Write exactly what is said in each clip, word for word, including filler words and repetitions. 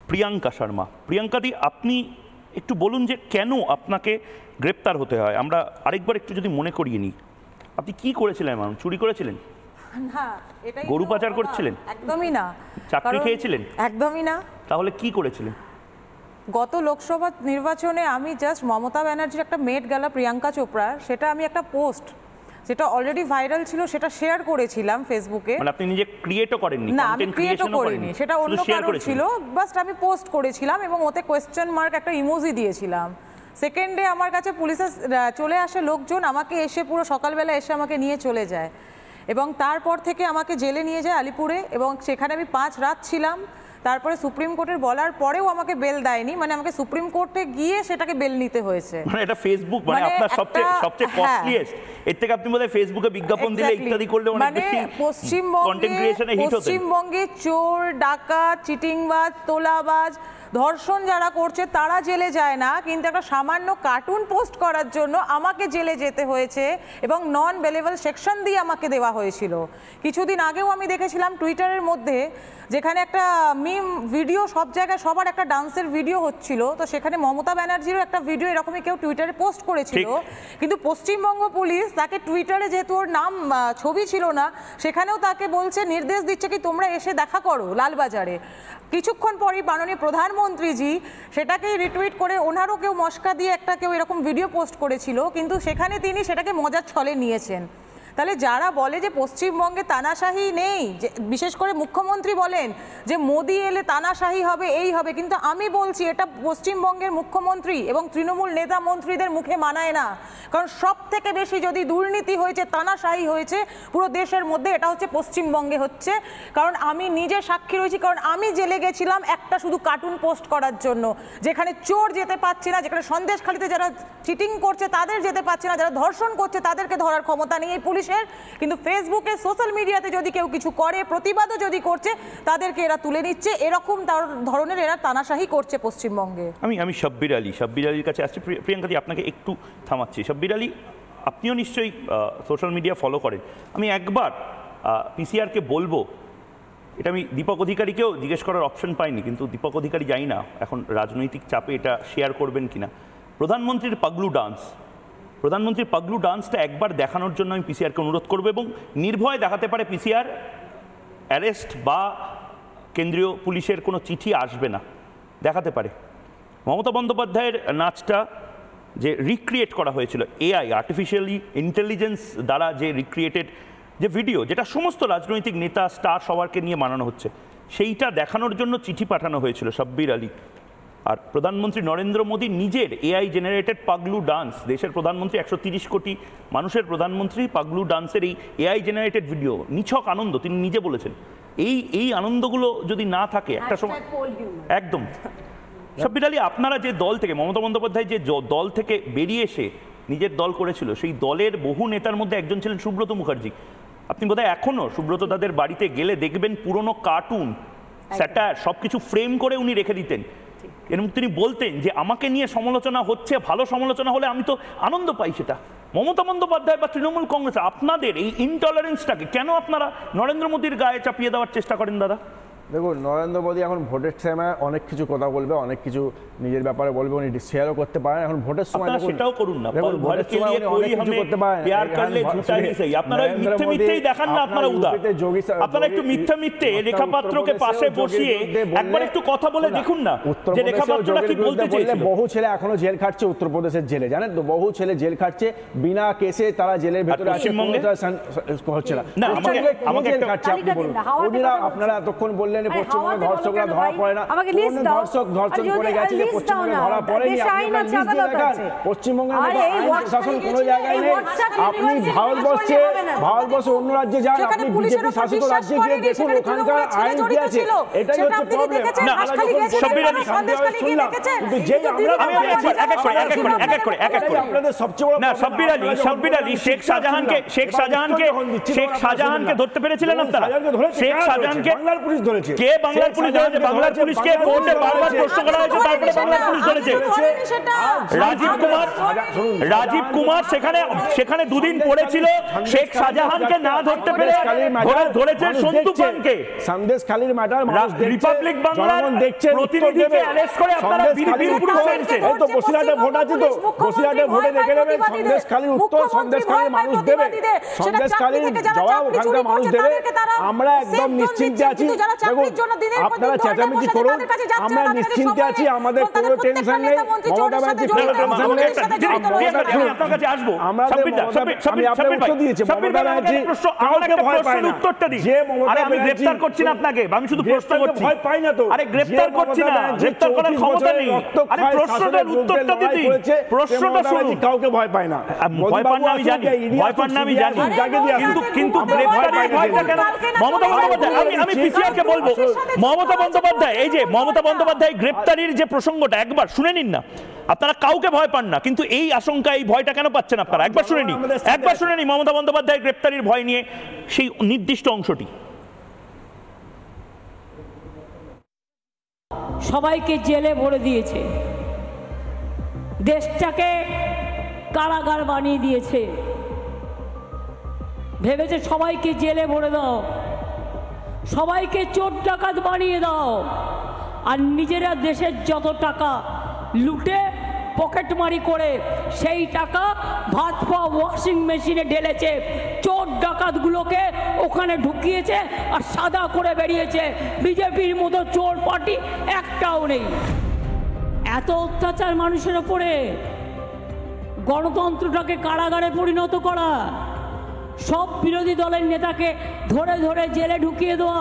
প্রিয়াঙ্কা শর্মা। প্রিয়াঙ্কাদি, আপনি একটু বলুন যে কেন আপনাকে গ্রেপ্তার হতে হয়। আমরা আরেকবার একটু যদি মনে করিয়ে নিই, আপনি কি করেছিলেন? ম্যাম, চুরি করেছিলেন? না, এটাই গরু পাচার করছিলেন? একদমই না। চাকরি খেয়েছিলেন? একদমই না। তাহলে কি করেছিলেন? গত লোকসভা নির্বাচনে আমি জাস্ট মমতা ব্যানার্জির একটা মেট গালা প্রিয়াঙ্কা চোপড়া, সেটা আমি একটা পোস্ট যেটা অলরেডি ভাইরাল ছিল সেটা শেয়ার করেছিলাম ফেসবুকে। মানে আপনি নিজে ক্রিয়েটও করেননি? না, আমি ক্রিয়েটও করিনি, সেটা অন্য কারণ ছিল। বাস আমি পোস্ট করেছিলাম এবং ওতে কোয়েশ্চেন মার্ক একটা ইমোজি দিয়েছিলাম। সেকেন্ডে আমার কাছে পুলিশের চলে আসে লোকজন, আমাকে এসে পুরো সকালবেলা এসে আমাকে নিয়ে চলে যায় এবং তারপর থেকে আমাকে জেলে নিয়ে যায় আলিপুরে এবং সেখানে আমি পাঁচ রাত ছিলাম। তারপরে সুপ্রিম কোর্টের বলার পরেও আমাকে বেল দেয়নি, মানে আমাকে সুপ্রিম কোর্টে গিয়ে সেটাকে বেল নিতে হয়েছে। মানে এটা ফেসবুক, মানে আপনার সবচেয়ে সবচেয়ে কস্টলিয়েস্ট। এর থেকে আপনি বোধহয় ফেসবুকে বিজ্ঞাপন দিলে ইত্যাদি করলে অনেক বেশি কন্টেন্ট ক্রিয়েশনে হিট হতো। পশ্চিমবঙ্গে চোর, ডাকাত, চিটিংবাজ, তোলাবাজ, ধর্ষণ যারা করছে তারা জেলে যায় না, কিন্তু একটা সামান্য কার্টুন পোস্ট করার জন্য আমাকে জেলে যেতে হয়েছে এবং নন বেলেবল সেকশন দিয়ে আমাকে দেওয়া হয়েছিল। কিছুদিন আগেও আমি দেখেছিলাম টুইটারের মধ্যে, যেখানে একটা মিম ভিডিও, সব জায়গায় সবার একটা ডান্সের ভিডিও হচ্ছিল, তো সেখানে মমতা ব্যানার্জিরও একটা ভিডিও এরকমই কেউ টুইটারে পোস্ট করেছিল, কিন্তু পশ্চিমবঙ্গ পুলিশ তাকে টুইটারে, যেহেতু ওর নাম ছবি ছিল না, সেখানেও তাকে বলছে, নির্দেশ দিচ্ছে কি তোমরা এসে দেখা করো লালবাজারে। কিছুক্ষণ পরই মাননীয় প্রধানমন্ত্রীজি সেটাকেই রিটুইট করে ওনারও কেউ মস্কা দিয়ে একটা কেউ এরকম ভিডিও পোস্ট করেছিল, কিন্তু সেখানে তিনি সেটাকে মজার ছলে নিয়েছেন। তাহলে যারা বলে যে পশ্চিমবঙ্গে তানাশাহি নেই, যে বিশেষ করে মুখ্যমন্ত্রী বলেন যে মোদি এলে তানাশাহি হবে, এই হবে, কিন্তু আমি বলছি এটা পশ্চিমবঙ্গের মুখ্যমন্ত্রী এবং তৃণমূল নেতা মন্ত্রীদের মুখে মানায় না। কারণ সব থেকে বেশি যদি দুর্নীতি হয়েছে, তানাশাহি হয়েছে পুরো দেশের মধ্যে, এটা হচ্ছে পশ্চিমবঙ্গে হচ্ছে। কারণ আমি নিজে সাক্ষী রয়েছি, কারণ আমি জেলে গেছিলাম একটা শুধু কার্টুন পোস্ট করার জন্য, যেখানে চোর যেতে পারছে না, যেখানে সন্দেশখালিতে যারা চিটিং করছে তাদের যেতে পারছে না, যারা ধর্ষণ করছে তাদেরকে ধরার ক্ষমতা নেই এই পুলিশ। কিন্তু ফেসবুকে, সোশ্যাল মিডিয়াতে যদি কেউ কিছু করে, প্রতিবাদও যদি করছে, তাদেরকে এরা তুলে নিচ্ছে। এরকম ধরনের এরা তানাশাহি করছে পশ্চিমবঙ্গে। আমি আমি শাব্বির আলী শাব্বির আলীর কাছে আসছি। প্রিয়াঙ্কাদি, আপনাকে একটু থামাচ্ছি। শাব্বির আলী, আপনিও নিশ্চয়ই সোশ্যাল মিডিয়া ফলো করেন। আমি একবার পিসিআরকে বলবো, এটা আমি দীপক অধিকারীকেও জিজ্ঞেস করার অপশন পাইনি, কিন্তু দীপক অধিকারী জানি না এখন রাজনৈতিক চাপে এটা শেয়ার করবেন কিনা। প্রধানমন্ত্রীর পাগলু ডান্স, প্রধানমন্ত্রীর পাগলু ডান্সটা একবার দেখানোর জন্য আমি পিসিআরকে অনুরোধ করবো, এবং নির্ভয় দেখাতে পারে পিসিআর অ্যারেস্ট বা কেন্দ্রীয় পুলিশের কোনো চিঠি আসবে না, দেখাতে পারে। মমতা বন্দ্যোপাধ্যায়ের নাচটা যে রিক্রিয়েট করা হয়েছিল এআই, আর্টিফিশিয়ালি ইন্টেলিজেন্স দ্বারা যে রিক্রিয়েটেড যে ভিডিও, যেটা সমস্ত রাজনৈতিক নেতা, স্টার সবারকে নিয়ে বানানো হচ্ছে, সেইটা দেখানোর জন্য চিঠি পাঠানো হয়েছিল শাব্বির আলী। আর প্রধানমন্ত্রী নরেন্দ্র মোদী নিজের এআই জেনারেটেড পাগলু ডান্স, দেশের প্রধানমন্ত্রী, একশো তিরিশ কোটি মানুষের প্রধানমন্ত্রী, পাগলু ডান্সের এই এআই জেনারেটেড ভিডিও নিছক আনন্দ, তিনি নিজে বলেছেন। এই এই আনন্দগুলো যদি না থাকে একটা সময় একদম। শাব্বির আলী, আপনারা যে দল থেকে, মমতা বন্দ্যোপাধ্যায় যে দল থেকে বেরিয়ে এসে নিজের দল করেছিল, সেই দলের বহু নেতার মধ্যে একজন ছিলেন সুব্রত মুখার্জি। আপনি বোধহয় এখনও সুব্রত তাদের বাড়িতে গেলে দেখবেন পুরনো কার্টুন, স্যাটার সব কিছু ফ্রেম করে উনি রেখে দিতেন, এবং তিনি বলতেন যে আমাকে নিয়ে সমালোচনা হচ্ছে, ভালো সমালোচনা হলে আমি তো আনন্দ পাই সেটা। মমতা বন্দ্যোপাধ্যায় বা তৃণমূল কংগ্রেস, আপনাদের এই ইনটলারেন্সটাকে কেন আপনারা নরেন্দ্র মোদীর গায়ে চাপিয়ে দেওয়ার চেষ্টা করেন দাদা? দেখুন, নরেন্দ্র মোদী এখন ভোটের সময় অনেক কিছু কথা বলবে, অনেক কিছু নিজের ব্যাপারে বলবে, উনি শেয়ারও করতে পারেন। এখন ভোটের সময় সেটাও করুন না, ভোটের সময় উনি অনেক কিছু করতে পারেন। আপনারা মিথ্যে মিথ্যেই দেখান না, আপনারা উদার, আপনারা একটু মিথ্যে মিথ্যে রেখাপাত্রকে পাশে বসিয়ে একবার একটু কথা বলে দেখুন না যে রেখাপাত্রটা কি বলতে চেয়েছিল। বহু ছেলে এখনো জেল খাটছে উত্তরপ্রদেশের জেলে, জানেন তো, বহু ছেলে জেল খাটছে বিনা কেসে, তারা জেলের ভেতরে আছে, হচ্ছে না, আমাকে জেল খাটছে। আপনি বলুন, আপনারা এতক্ষণ বললেন পশ্চিমবঙ্গে ধর্ষকরা ধরা পড়ে না, কোন ধর্ষক ধর্ষণ করে গেছে যে পশ্চিমবঙ্গে ধরা পড়েনি? পশ্চিমবঙ্গের শাসন কোনো জায়গায় নেই। আপনি ভারতবর্ষে ভারতবর্ষে অন্য রাজ্যে যান, আপনি বিজেপি শাসিত রাজ্যে গিয়ে দেখুন ওখানকার আইন কি আছে। এটাই হচ্ছে প্রবলেম। আপনাদের সবচেয়ে বড় না, শাব্বির আলী শাব্বির আলী শেখ শাহজাহানকে শেখ শাহজাহানকে শেখ শাহজাহানকে ধরতে পেরেছিলেন আপনারা? শেখ শাহজাহানকে বাংলার পুলিশ ধরেছে। করেছে। কে বাংলার পুলিশ ধরেছে? বাংলার পুলিশকে কোর্টে বারবার প্রশ্ন করা হয়েছে, তারপরে বাংলার পুলিশ ধরেছে। রাজীব কুমার রাজীব কুমার সেখানে সেখানে দুদিন পড়েছিল, শেখ শাহজাহানকে না ধরতে পেরে ধরেছে সন্তু পানকে। সন্দেশখালীর ম্যাটার রিপাবলিক বাংলার প্রতিনিধিকে অ্যারেস্ট করে আপনারা বীরপুর ফেলছেন। এই তো বসিরহাটে ভোট আছে, তো বসিরহাটে ভোটে দেখে নেবেন সন্দেশখালীর উত্তর, সন্দেশখালীর মানুষ দেবে, সন্দেশখালীর জবাব ওখানকার মানুষ দেবে। আমরা একদম নিশ্চিন্তে আছি। দেখুন আপনারা চেঁচামেচি করুন, আমরা নিশ্চিন্তে আছি, আমাদের কোনো টেনশন নেই। মমতা ব্যানার্জি কোনো টেনশন নেই। আপনার কাছে আসবো। আমি আপনাকে উত্তর দিয়েছি, মমতা ব্যানার্জি কাউকে ভয় পায় না। উত্তরটা দিন। যে মমতা আরে আমি ব্যানার্জি গ্রেফতার করছি না আপনাকে, আমি শুধু প্রশ্ন করছি। ভয় পাই না তো। আরে গ্রেফতার করছি না, গ্রেফতার করার ক্ষমতা নেই। আরে প্রশ্নটার উত্তরটা দিন। প্রশ্নটা শুনুন। কাউকে ভয় পায় না। ভয় পান না আমি জানি, ভয় পান না আমি জানি, কিন্তু কিন্তু গ্রেফতারের ভয়টা কেন? মমতা বন্দ্যোপাধ্যায়, আমি আমি পিসিআর কে বলবো, মমতা বন্দ্যোপাধ্যায়, এই যে মমতা বন্দ্যোপাধ্যায় গ্রেফতারির যে প্রসঙ্গটা একবার শুনে নিন না। আপনারা কাউকে ভয় পান না, কিন্তু এই আশঙ্কা, এই ভয়টা কেন পাচ্ছেন আপনারা? একবার শুনে নিন, একবার শুনে নিন মমতা বন্দ্যোপাধ্যায় গ্রেফতারির ভয় নিয়ে সেই নির্দিষ্ট অংশটি। সবাইকে জেলে ভরে দিয়েছে, দেশটাকে কারাগার বানিয়ে দিয়েছে, ভেবেছে সবাইকে জেলে ভরে দাও, সবাইকে চোর ডাকাত বানিয়ে দাও, আর নিজেরা দেশের যত টাকা লুটে পকেটমারি করে সেই টাকা ভাত পা ওয়াশিং মেশিনে ঢেলেছে, চোর ডাকাতগুলোকে ওখানে ঢুকিয়েছে আর সাদা করে বেরিয়েছে। বিজেপির মতো চোর পার্টি একটাও নেই। এত অত্যাচার মানুষের ওপরে, গণতন্ত্রটাকে কারাগারে পরিণত করা, সব বিরোধী দলের নেতাকে ধরে ধরে জেলে ঢুকিয়ে দেওয়া।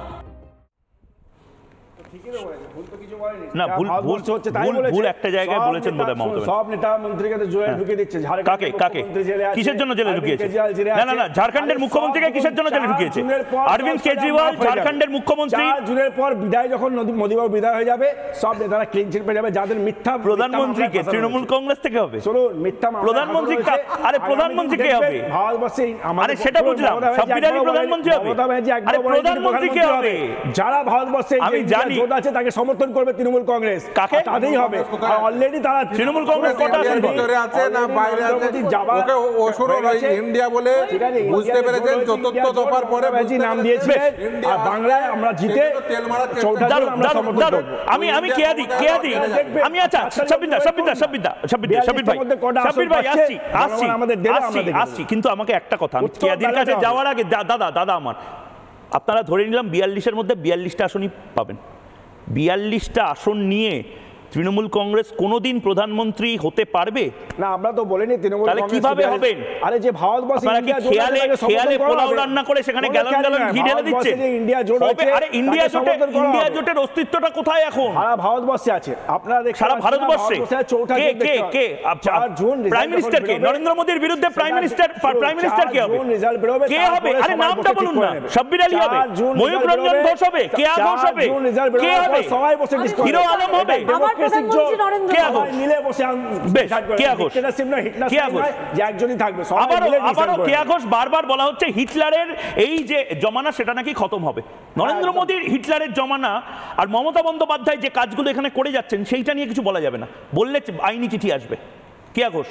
না ভুল ভুল হচ্ছে, তাই বলেছে ভুল একটা জায়গায় বলেছেন বোধহয় মমতা। সব নেতা মন্ত্রীকে তো জেলে ঢুকিয়ে দিচ্ছে। কাকে কাকে কিসের জন্য জেলে ঢুকিয়েছে? না না না ঝাড়খণ্ডের মুখ্যমন্ত্রীকে কিসের জন্য জেলে ঢুকিয়েছে? অরবিন্দ কেজরিওয়াল ঝাড়খণ্ডের মুখ্যমন্ত্রী। জুনের পর বিদায়, যখন মোদিবাবু বিদায় হয়ে যাবে, সব নেতারা ক্লিন চিট পেয়ে যাবে। যাদের মিথ্যা প্রধানমন্ত্রীকে তৃণমূল কংগ্রেস থেকে হবে। শুনুন, মিথ্যা প্রধানমন্ত্রী, আরে প্রধানমন্ত্রী কে হবে? ভারতবর্ষে আরে সেটা বুঝলাম, সব বিরোধী প্রধানমন্ত্রী হবে। আরে প্রধানমন্ত্রী কে হবে? যারা ভারতবর্ষে আমি জানি আছে তাকে সমর্থন করবে তৃণমূল কংগ্রেস। কাকে? তাদেরই হবে। অলরেডি তারা তৃণমূল কংগ্রেস কটা আসন ভিতরে আছে না বাইরে আছে? ওকে ওসুরও ইন্ডিয়া বলে বুঝতে পেরেছেন। চতুর্থ দফার পরে নাম দিয়েছিলেন, আর বাংলায় আমরা জিতে চৌঠা জন আমরা সমর্থন করব। আমি আমি কেয়াদি কেয়াদি আমি আচ্ছা সবিতা সবিতা সবিতা সবিতা সবিত ভাই সবিত ভাই আসছি আসছি আসছি আসছি কিন্তু আমাকে একটা কথা, আমি কেয়াদির কাছে যাওয়ার আগে দাদা দাদা আমার, আপনারা ধরে নিলাম বিয়াল্লিশের মধ্যে বিয়াল্লিশটা আসনই পাবেন। বিয়াল্লিশটা আসন নিয়ে তৃণমূল কংগ্রেস কোনোদিন প্রধানমন্ত্রী হতে পারবে না? আমরা তো বলিনি তৃণমূল কংগ্রেস কিভাবে হবেন। আরে যে ভারতবর্ষে ইন্ডিয়া জোট খেয়ালে খেয়ালে পোলাও রান্না করে সেখানে গ্যালন গ্যালন ঘি ঢেলে দিচ্ছে। ইন্ডিয়া জোট আছে, আরে ইন্ডিয়া জোটে ইন্ডিয়া জোটের অস্তিত্বটা কোথায় এখন? সারা ভারতবর্ষে আছে। আপনারা দেখেন সারা ভারতবর্ষে কে কে কে প্রাইম মিনিস্টার কে? নরেন্দ্র মোদির বিরুদ্ধে প্রাইম মিনিস্টার প্রাইম মিনিস্টার কে হবে? কে হবে? আরে নামটা বলুন না। শব্বির আলী হবে, ময়ূর রঞ্জন ঘোষ হবে, কে ঘোষ হবে, কে হবে? সবাই বসে ডিসকাস, হিরো আলম হবে, কে ঘোষ মিলে বসে বেশ কে ঘোষ কে ঘোষ যে একজনই থাকবে। আবারও আবারও কে ঘোষ বারবার বলা হচ্ছে হিটলারের এই যে জমানা সেটা নাকি খতম হবে। নরেন্দ্র মোদীর হিটলারের জমানা আর মমতা বন্দ্যোপাধ্যায় যে কাজগুলো এখানে করে যাচ্ছেন সেইটা নিয়ে কিছু বলা যাবে না, বললে আইনি চিঠি আসবে। কে ঘোষ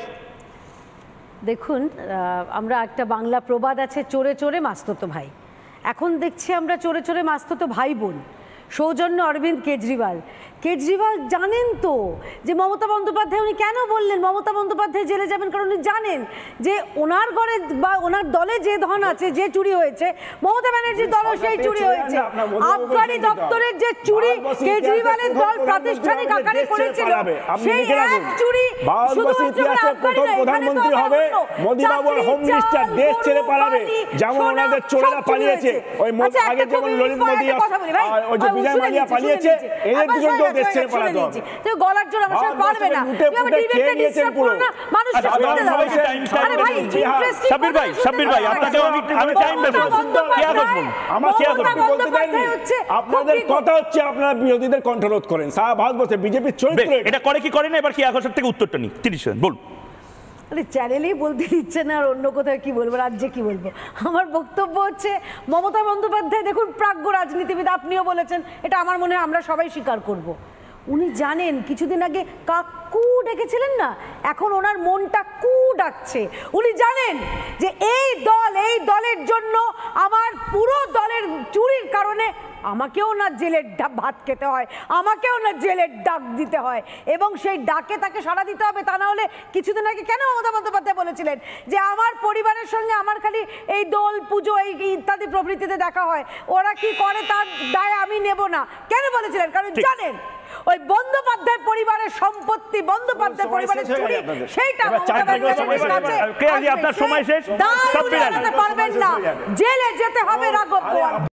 দেখুন, আমরা একটা বাংলা প্রবাদ আছে, চোরে চোরে মাস্ততো ভাই। এখন দেখছি আমরা চোরে চোরে মাস্ততো ভাই বোন। সৌজন্য অরবিন্দ কেজরিওয়াল কেজরিওয়াল জানেন তো যে মমতা বন্দ্যোপাধ্যায় উনি কেন বললেন মমতা বন্দ্যোপাধ্যায় জেলে যাবেন, কারণ উনি জানেন যে ওনার ঘরে বা ওনার দলে যে ধন আছে, যে চুরি হয়েছে, মমতা ব্যানার্জির দলও সেই চুরি হয়েছে। আবগারি দপ্তরের যে চুরি কেজরিওয়ালের দল প্রাতিষ্ঠানিক আকারে করেছিল, সেই এক চুরি ভারতবর্ষের ইতিহাসে প্রথম প্রধানমন্ত্রী হবে মোদিবাবু, হোম মিনিস্টার, দেশ ছেড়ে পালাবে যেমন ওনাদের চোরেরা পালিয়েছে। ওই আগে যেমন নরেন্দ্র মোদী আর ওই যে বিজয় মালিয়া পালিয়েছে, এদের দুজনকে দেশ ছেড়ে পালাতে হবে। তো গলার জোর আমার সাথে পারবে না, তুমি আমার ডিবেটটা ডিস্টার্ব করো না, মানুষ শুনতে দাও। আরে ভাই ইন্টারেস্টিং সাব্বির ভাই সাব্বির ভাই আপনাকে আমি আমি টাইম দেব। কি আগে বলুন আমার কি আগে বলতে দেননি। আপনাদের কথা হচ্ছে আপনারা বিরোধীদের কন্ট্রোল করেন। সারা ভারতবর্ষে বিজেপির চরিত্র এটা করে কি করে না, এবার কি আগে থেকে উত্তরটা নি তিরিশ সেকেন্ড বলুন। মানে চ্যানেলেই বলতে দিচ্ছে না, আর অন্য কোথাও কি বলবো, রাজ্যে কি বলবো। আমার বক্তব্য হচ্ছে মমতা বন্দ্যোপাধ্যায় দেখুন প্রাজ্ঞ রাজনীতিবিদ, আপনিও বলেছেন, এটা আমার মনে হয় আমরা সবাই স্বীকার করব। উনি জানেন কিছুদিন আগে কাকু ডেকেছিলেন না, এখন ওনার মনটা কু ডাকছে। উনি জানেন যে এই দল, এই দলের জন্য আমার পুরো দলের চুরির কারণে আমাকেও না জেলের ভাত খেতে হয়, আমাকেও না জেলের ডাক দিতে হয়, এবং সেই ডাকে তাকে সাড়া দিতে হবে। তা না হলে কিছুদিন আগে কেন মমতা বন্দ্যোপাধ্যায় বলেছিলেন যে আমার পরিবারের সঙ্গে আমার খালি এই দোল পুজো এই ইত্যাদি প্রভৃতিতে দেখা হয়, ওরা কি করে তার দায় আমি নেব না। কেন বলেছিলেন? কারণ জানেন ওই বন্দ্যোপাধ্যায় পরিবারের সম্পত্তি, বন্দ্যোপাধ্যায় পরিবারের চুরি, সেইটা আপনার সময় শেষ, পারবেন না, জেলে যেতে হবে রাঘব বোয়াল।